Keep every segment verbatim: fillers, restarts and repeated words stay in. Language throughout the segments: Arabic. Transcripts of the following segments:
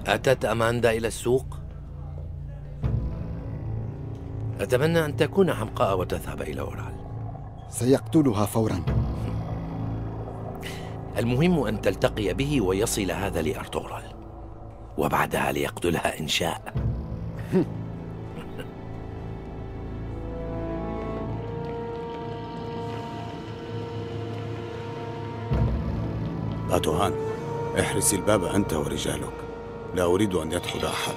أتت أماندا إلى السوق؟ أتمنى أن تكون حمقاء وتذهب إلى أورال. سيقتلها فوراً. المهم أن تلتقي به ويصل هذا لأرطغرل، وبعدها ليقتلها إن شاء. باتوهان، احرس الباب أنت ورجالك، لا أريد أن يدخل أحد.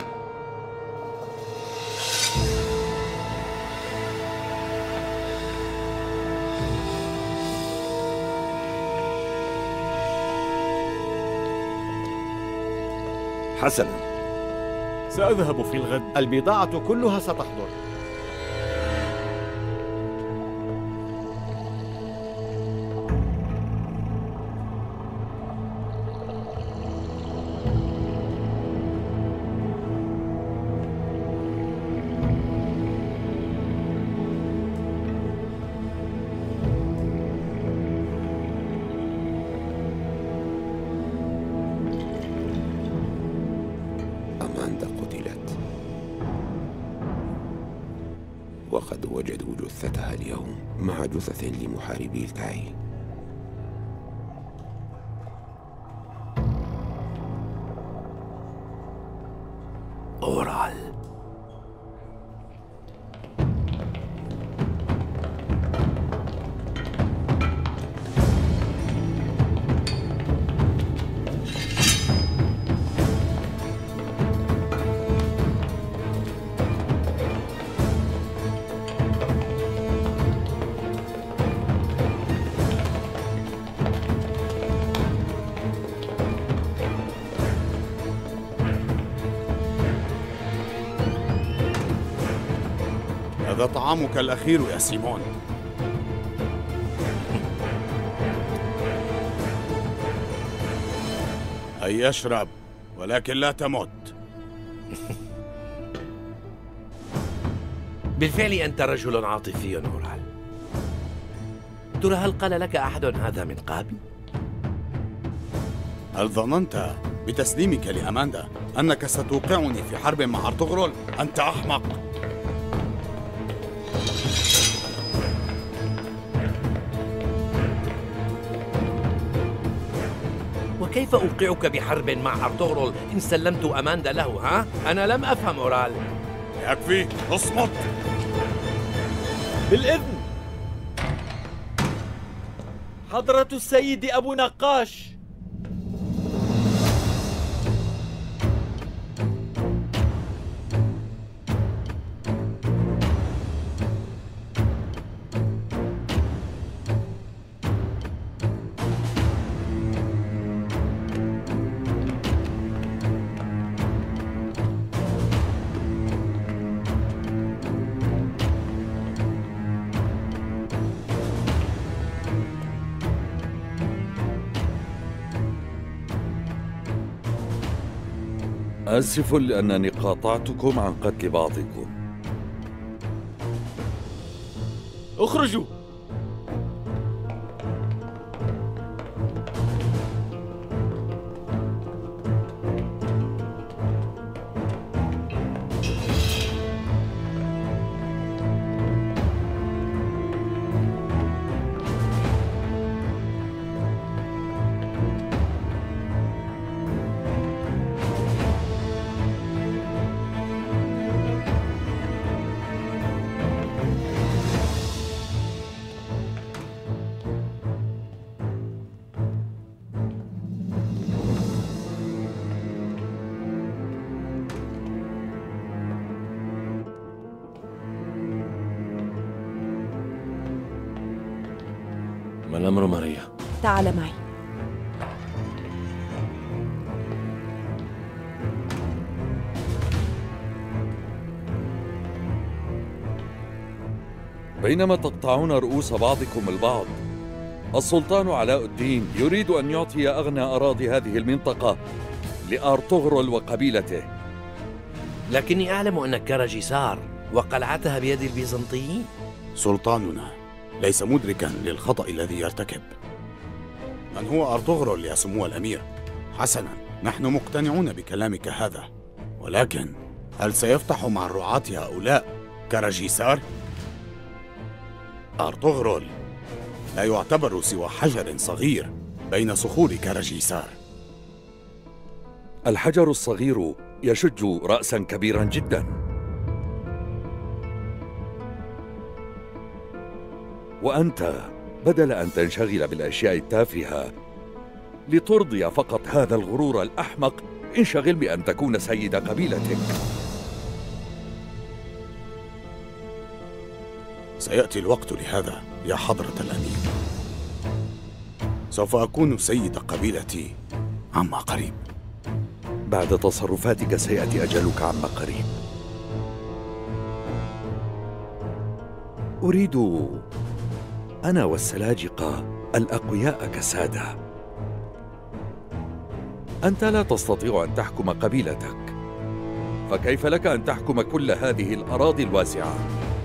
حسنا، سأذهب في الغد. البضاعة كلها ستحضر. وقد وجدوا جثتها اليوم مع جثث لمحاربي الكاي. أورال. هذا طعامك الأخير يا سيمون. هيا اشرب، ولكن لا تمت. بالفعل أنت رجل عاطفي أورال. ترى هل قال لك أحد هذا من قبل؟ هل ظننت بتسليمك لأماندا أنك ستوقعني في حرب مع أرطغرل؟ أنت أحمق. وكيف أوقعك بحرب مع أرطغرل إن سلمت أماندا له؟ ها؟ أنا لم أفهم أورال. يكفي، اصمت. بالإذن. حضرة السيد أبو نقاش. آسف لأنني قاطعتكم عن قتل بعضكم. اخرجوا. ما الأمر ماريا؟ تعال معي. بينما تقطعون رؤوس بعضكم البعض، السلطان علاء الدين يريد أن يعطي أغنى أراضي هذه المنطقة لأرطغرل وقبيلته. لكني أعلم أن كراجيسار وقلعتها بيد البيزنطيين. سلطاننا ليس مدركا للخطأ الذي يرتكب. من هو أرطغرل يا سمو الأمير؟ حسنا، نحن مقتنعون بكلامك هذا، ولكن هل سيفتح مع الرعاة هؤلاء كراجيسار؟ أرطغرل لا يعتبر سوى حجر صغير بين صخور كراجيسار. الحجر الصغير يشج رأسا كبيرا جدا، وأنت بدل أن تنشغل بالأشياء التافهة لترضي فقط هذا الغرور الأحمق، انشغل بأن تكون سيد قبيلتك. سيأتي الوقت لهذا يا حضرة الأمير. سوف أكون سيد قبيلتي عما قريب. بعد تصرفاتك سيأتي أجلك عما قريب. أريد أنا والسلاجقة الأقوياء كسادة. أنت لا تستطيع أن تحكم قبيلتك، فكيف لك أن تحكم كل هذه الأراضي الواسعة؟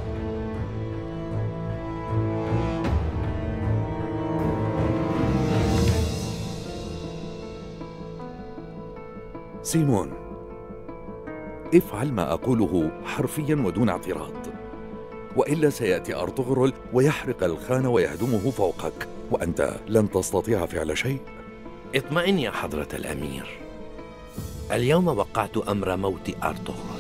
سيمون، افعل ما أقوله حرفيا ودون اعتراض، وإلا سيأتي أرطغرل ويحرق الخان ويهدمه فوقك، وأنت لن تستطيع فعل شيء. اطمئن يا حضرة الأمير، اليوم وقعت أمر موت أرطغرل.